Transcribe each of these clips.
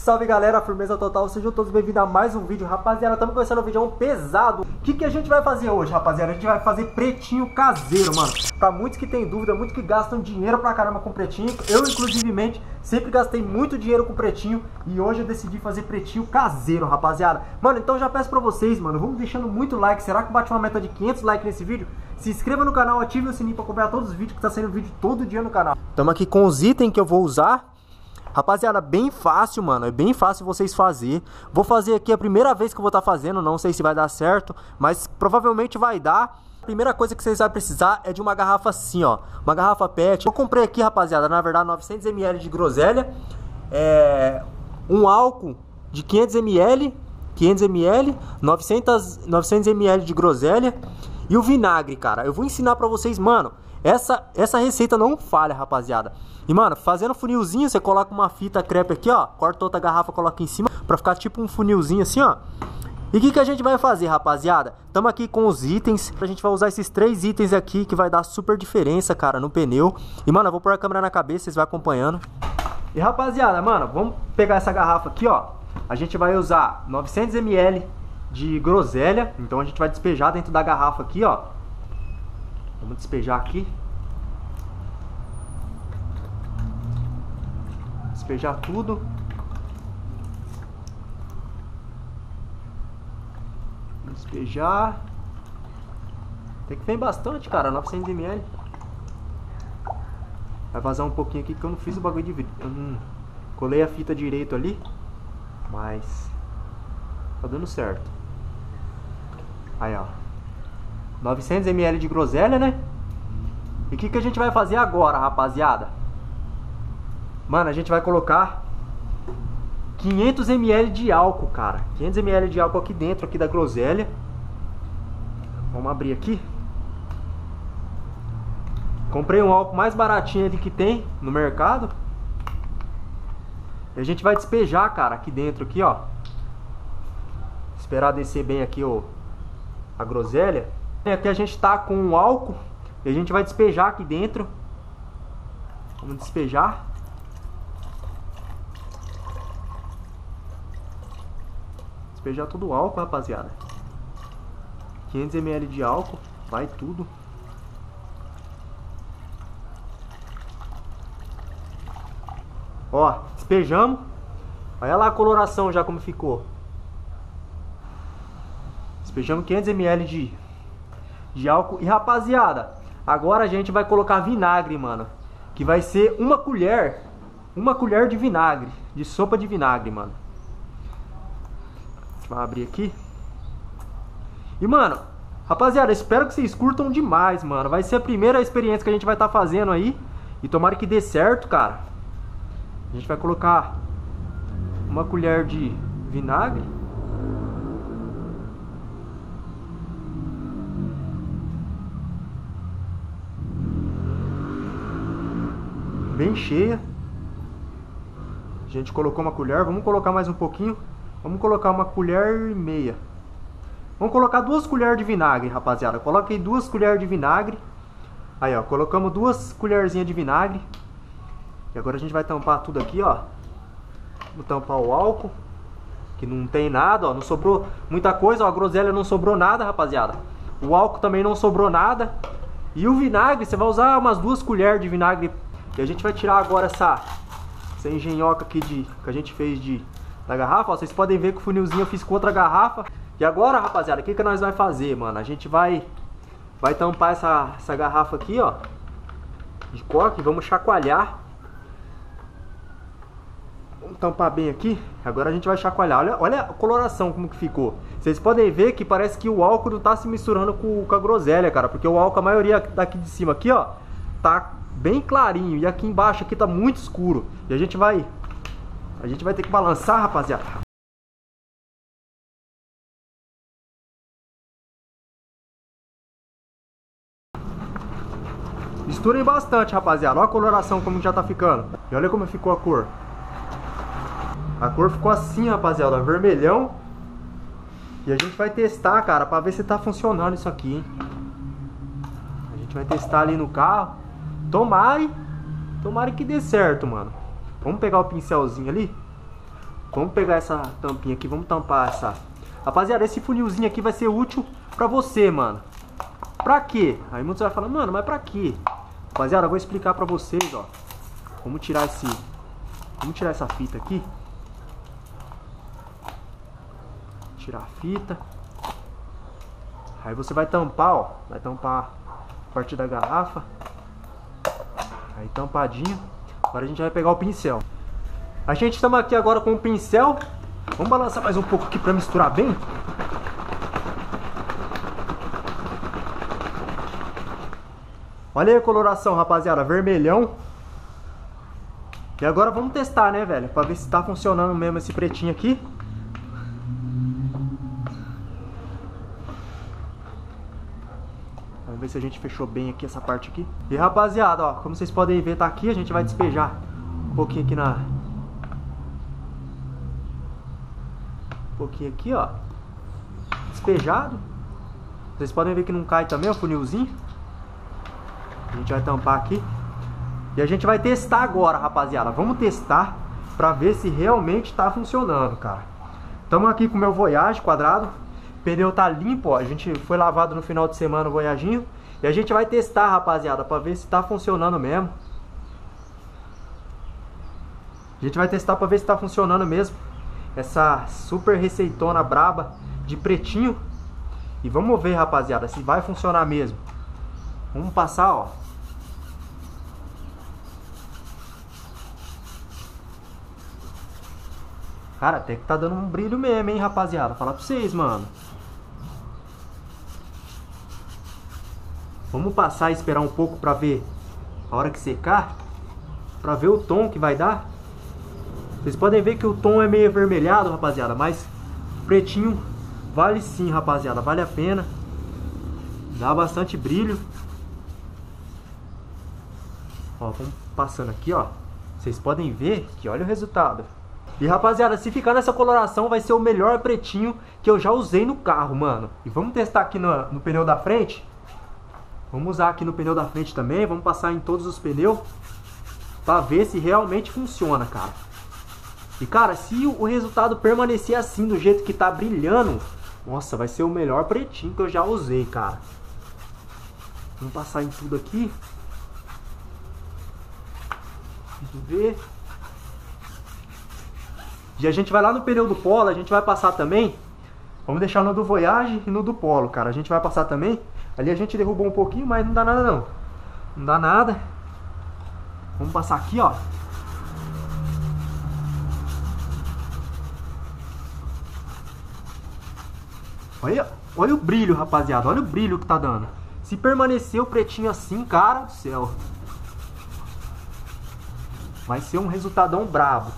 salve galera, firmeza total, sejam todos bem-vindos a mais um vídeo. Rapaziada, estamos começando um vídeo pesado. O que a gente vai fazer hoje, rapaziada? A gente vai fazer pretinho caseiro, mano. Pra muitos que tem dúvida, muitos que gastam dinheiro pra caramba com pretinho, eu inclusivemente sempre gastei muito dinheiro com pretinho e hoje eu decidi fazer pretinho caseiro, rapaziada. Mano, então já peço pra vocês, mano, vamos deixando muito like. Será que bate uma meta de 500 likes nesse vídeo? Se inscreva no canal, ative o sininho pra acompanhar todos os vídeos, que tá saindo vídeo todo dia no canal. Estamos aqui com os itens que eu vou usar. Rapaziada, bem fácil, mano, é bem fácil vocês fazer. Vou fazer aqui a primeira vez que eu vou estar fazendo, não sei se vai dar certo, mas provavelmente vai dar. A primeira coisa que vocês vão precisar é de uma garrafa assim, ó, uma garrafa PET. Eu comprei aqui, rapaziada, na verdade 900 ml de groselha, um álcool de 500 ml, 900 ml de groselha e o vinagre, cara. Eu vou ensinar pra vocês, mano. Essa receita não falha, rapaziada. E, mano, fazendo funilzinho, você coloca uma fita crepe aqui, ó. Corta outra garrafa, coloca em cima, pra ficar tipo um funilzinho assim, ó. E o que a gente vai fazer, rapaziada? Estamos aqui com os itens. A gente vai usar esses 3 itens aqui, que vai dar super diferença, cara, no pneu. E, mano, eu vou pôr a câmera na cabeça, vocês vão acompanhando. E, rapaziada, mano, vamos pegar essa garrafa aqui, ó. A gente vai usar 900 ml de groselha. Então a gente vai despejar dentro da garrafa aqui, ó. Vamos despejar aqui. Despejar tudo. Despejar. Tem que vir bastante, cara. 900 ml. Vai vazar um pouquinho aqui que eu não fiz o bagulho de vidro. Eu não colei a fita direito ali. Mas tá dando certo. Aí, ó. 900 ml de groselha, né? E o que a gente vai fazer agora, rapaziada? Mano, a gente vai colocar 500 ml de álcool, cara. 500 ml de álcool aqui dentro, aqui da groselha. Vamos abrir aqui. Comprei um álcool mais baratinho ali que tem no mercado. E a gente vai despejar, cara, aqui dentro, aqui, ó. Esperar descer bem aqui, ó, a groselha. Aqui a gente tá com o álcool e a gente vai despejar aqui dentro. Vamos despejar. Despejar todo o álcool, rapaziada. 500 ml de álcool, vai tudo. Ó, despejamos. Olha lá a coloração já como ficou. Despejamos 500 ml de álcool. E, rapaziada, agora a gente vai colocar vinagre, mano. Que vai ser uma colher de vinagre, de sopa de vinagre, mano. A gente vai abrir aqui. E, mano, rapaziada, espero que vocês curtam demais, mano. Vai ser a primeira experiência que a gente vai estar fazendo aí. E tomara que dê certo, cara. A gente vai colocar uma colher de vinagre. Bem cheia. A gente colocou uma colher. Vamos colocar mais um pouquinho. Vamos colocar uma colher e meia. Vamos colocar 2 colheres de vinagre, rapaziada. Coloquei 2 colheres de vinagre. Aí, ó, colocamos 2 colherzinhas de vinagre. E agora a gente vai tampar tudo aqui, ó. Vou tampar o álcool, que não tem nada, ó. Não sobrou muita coisa, ó. A groselha não sobrou nada, rapaziada. O álcool também não sobrou nada. E o vinagre, você vai usar umas 2 colheres de vinagre. E a gente vai tirar agora essa engenhoca aqui que a gente fez da garrafa. Ó, vocês podem ver que o funilzinho eu fiz com outra garrafa. E agora, rapaziada, o que nós vai fazer, mano? A gente vai tampar essa garrafa aqui, ó, de coque. Vamos chacoalhar. Vamos tampar bem aqui. Agora a gente vai chacoalhar. Olha a coloração como que ficou. Vocês podem ver que parece que o álcool não tá se misturando com a groselha, cara. Porque o álcool, a maioria daqui de cima aqui, ó, tá bem clarinho. E aqui embaixo aqui tá muito escuro. E a gente vai ter que balançar, rapaziada. Misturem bastante, rapaziada. Olha a coloração como já tá ficando. E olha como ficou a cor. A cor ficou assim, rapaziada, vermelhão. E a gente vai testar, cara, pra ver se tá funcionando isso aqui, hein? A gente vai testar ali no carro. Tomara que dê certo, mano. Vamos pegar o pincelzinho ali. Vamos pegar essa tampinha aqui, vamos tampar essa. Rapaziada, esse funilzinho aqui vai ser útil pra você, mano. Pra quê? Aí muitos vai falar, mano, mas pra quê? Rapaziada, eu vou explicar pra vocês, ó. Vamos tirar essa fita aqui. Tirar a fita. Aí você vai tampar, ó. Vai tampar a parte da garrafa. Aí tampadinho. Agora a gente vai pegar o pincel. A gente estamos aqui agora com o pincel. Vamos balançar mais um pouco aqui pra misturar bem. Olha aí a coloração, rapaziada. Vermelhão. E agora vamos testar, né, velho? Pra ver se tá funcionando mesmo esse pretinho aqui. Vamos ver se a gente fechou bem aqui essa parte aqui. E rapaziada, ó, como vocês podem ver, tá aqui. A gente vai despejar um pouquinho aqui na... Um pouquinho aqui, ó. Despejado. Vocês podem ver que não cai também o funilzinho. A gente vai tampar aqui. E a gente vai testar agora, rapaziada. Vamos testar pra ver se realmente tá funcionando, cara. Estamos aqui com o meu Voyage quadrado. O pneu tá limpo, ó. A gente foi lavado no final de semana o Voyaginho. E a gente vai testar, rapaziada, pra ver se tá funcionando mesmo. A gente vai testar pra ver se tá funcionando mesmo. Essa super receitona braba de pretinho. E vamos ver, rapaziada, se vai funcionar mesmo. Vamos passar, ó. Cara, até que tá dando um brilho mesmo, hein, rapaziada. Falar pra vocês, mano. Vamos passar e esperar um pouco pra ver a hora que secar. Pra ver o tom que vai dar. Vocês podem ver que o tom é meio avermelhado, rapaziada. Mas pretinho vale sim, rapaziada. Vale a pena. Dá bastante brilho. Ó, vamos passando aqui, ó. Vocês podem ver que olha o resultado. E rapaziada, se ficar nessa coloração vai ser o melhor pretinho que eu já usei no carro, mano. E vamos testar aqui no pneu da frente. Vamos usar aqui no pneu da frente também. Vamos passar em todos os pneus pra ver se realmente funciona, cara. E cara, se o resultado permanecer assim, do jeito que tá brilhando, nossa, vai ser o melhor pretinho que eu já usei, cara. Vamos passar em tudo aqui. Vamos ver. E a gente vai lá no pneu do Polo, a gente vai passar também. Vamos deixar no do Voyage e no do Polo, cara. A gente vai passar também. Ali a gente derrubou um pouquinho, mas não dá nada não. Não dá nada. Vamos passar aqui, ó. Olha o brilho, rapaziada. Olha o brilho que tá dando. Se permanecer o pretinho assim, cara do céu, vai ser um resultadão brabo.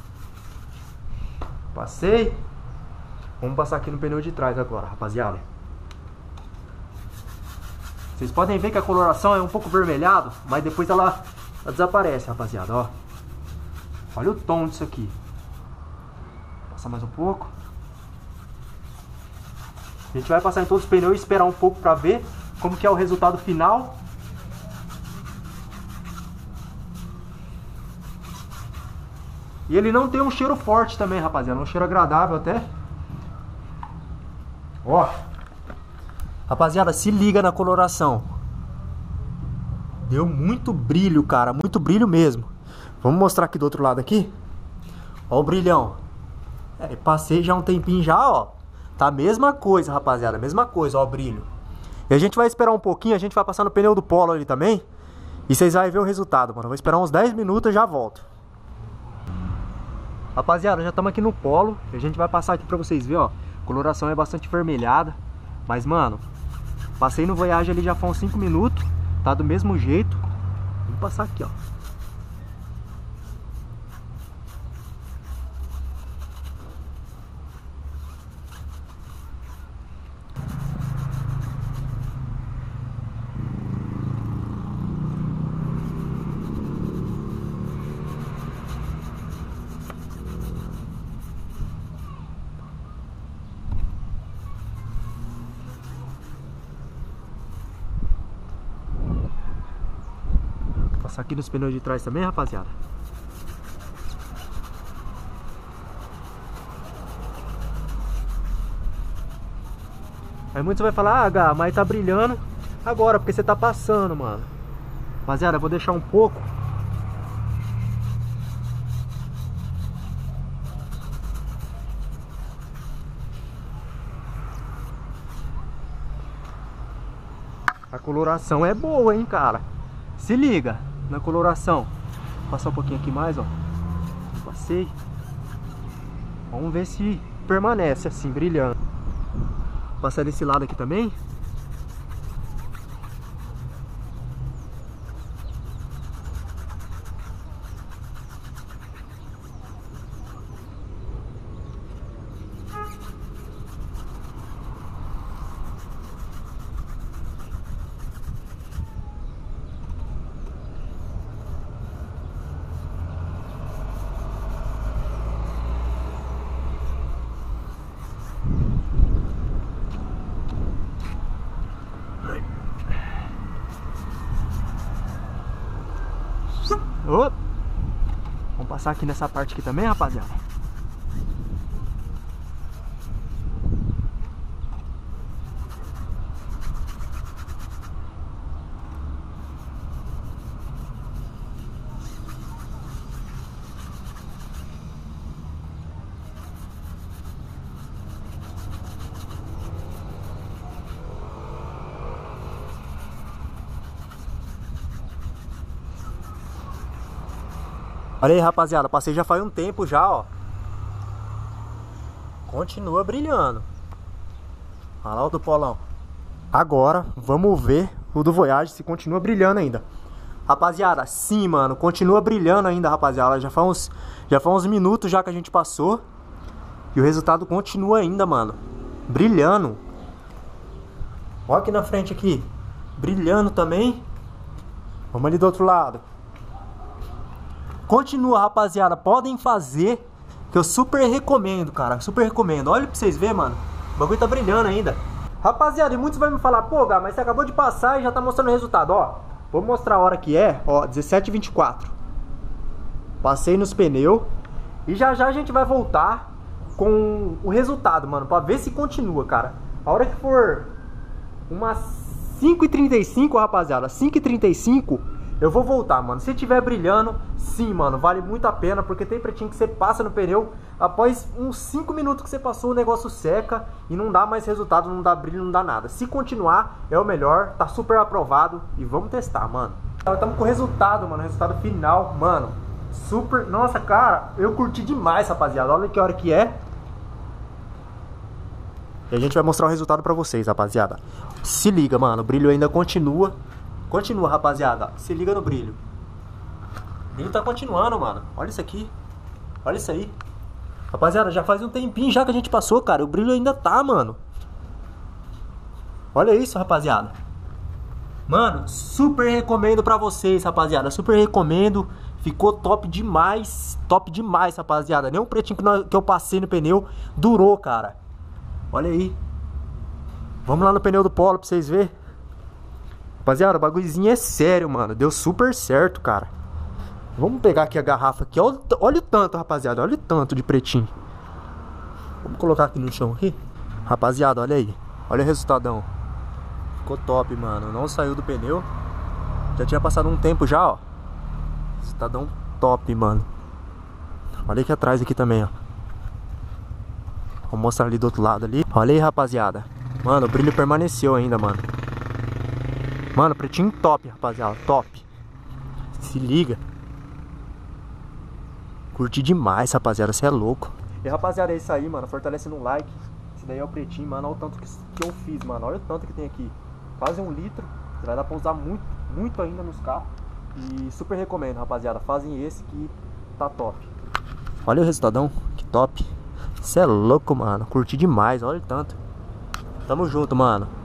Passei. Vamos passar aqui no pneu de trás agora, rapaziada. Vocês podem ver que a coloração é um pouco vermelhado, mas depois ela desaparece, rapaziada, ó. Olha o tom disso aqui. Passar mais um pouco. A gente vai passar em todos os pneus e esperar um pouco pra ver como que é o resultado final. E ele não tem um cheiro forte também, rapaziada. Um cheiro agradável até. Ó. Rapaziada, se liga na coloração. Deu muito brilho, cara. Muito brilho mesmo. Vamos mostrar aqui do outro lado aqui. Ó o brilhão. Passei já um tempinho já, ó. Tá a mesma coisa, rapaziada. Mesma coisa, ó o brilho. E a gente vai esperar um pouquinho. A gente vai passar no pneu do Polo ali também. E vocês vão ver o resultado, mano. Eu vou esperar uns 10 minutos e já volto. Rapaziada, já estamos aqui no Polo. A gente vai passar aqui pra vocês verem, ó. A coloração é bastante vermelhada. Mas, mano, passei no Voyage ali já faz uns 5 minutos. Tá do mesmo jeito. Vamos passar aqui, ó. Passar aqui nos pneus de trás também, rapaziada. Aí muitos vai falar, ah, Gá, mas tá brilhando agora, porque você tá passando, mano. Rapaziada, eu vou deixar um pouco. A coloração é boa, hein, cara. Se liga na coloração. Vou passar um pouquinho aqui mais, ó. Passei. Vamos ver se permanece assim, brilhando. Vou passar desse lado aqui também. Oh. Vamos passar aqui nessa parte aqui também, rapaziada. Olha aí, rapaziada, passei já faz um tempo já, ó. Continua brilhando. Olha lá o do Polão. Agora, vamos ver o do Voyage se continua brilhando ainda. Rapaziada, sim, mano, continua brilhando ainda, rapaziada. Já faz uns minutos já que a gente passou. E o resultado continua ainda, mano. Brilhando. Olha aqui na frente aqui. Brilhando também. Vamos ali do outro lado. Continua, rapaziada, podem fazer, que eu super recomendo, cara, super recomendo. Olha pra vocês verem, mano, o bagulho tá brilhando ainda. Rapaziada, e muitos vão me falar, pô, Gá, mas você acabou de passar e já tá mostrando o resultado, ó. Vou mostrar a hora que é, ó, 17h24. Passei nos pneus e já já a gente vai voltar com o resultado, mano, pra ver se continua, cara. A hora que for umas 5h35, rapaziada, 5h35... eu vou voltar, mano. Se tiver brilhando, sim, mano, vale muito a pena. Porque tem pretinho que você passa no pneu, após uns 5 minutos que você passou, o negócio seca e não dá mais resultado, não dá brilho, não dá nada. Se continuar, é o melhor, tá super aprovado. E vamos testar, mano. Estamos com o resultado, mano, o resultado final, mano. Super, nossa, cara, eu curti demais, rapaziada. Olha que hora que é. E a gente vai mostrar o resultado pra vocês, rapaziada. Se liga, mano, o brilho ainda continua. Continua, rapaziada. Se liga no brilho. O brilho tá continuando, mano. Olha isso aqui. Olha isso aí. Rapaziada, já faz um tempinho já que a gente passou, cara. O brilho ainda tá, mano. Olha isso, rapaziada. Mano, super recomendo pra vocês, rapaziada. Super recomendo. Ficou top demais. Top demais, rapaziada. Nem um pretinho que eu passei no pneu durou, cara. Olha aí. Vamos lá no pneu do Polo pra vocês verem. Rapaziada, o bagulhozinho é sério, mano. Deu super certo, cara. Vamos pegar aqui a garrafa aqui. Olha o tanto, rapaziada. Olha o tanto de pretinho. Vamos colocar aqui no chão aqui. Rapaziada, olha aí. Olha o resultadão. Ficou top, mano. Não saiu do pneu. Já tinha passado um tempo já, ó. Resultadão top, mano. Olha aqui atrás aqui também, ó. Vou mostrar ali do outro lado ali. Olha aí, rapaziada. Mano, o brilho permaneceu ainda, mano. Mano, pretinho top, rapaziada, top. Se liga. Curti demais, rapaziada, você é louco. E rapaziada, é isso aí, mano, fortalece no like. Esse daí é o pretinho, mano, olha o tanto que eu fiz, mano. Olha o tanto que tem aqui. Quase 1 litro. Vai dar pra usar muito, muito ainda nos carros. E super recomendo, rapaziada, fazem esse que tá top. Olha o resultadão, que top. Você é louco, mano, curti demais, olha o tanto. Tamo junto, mano.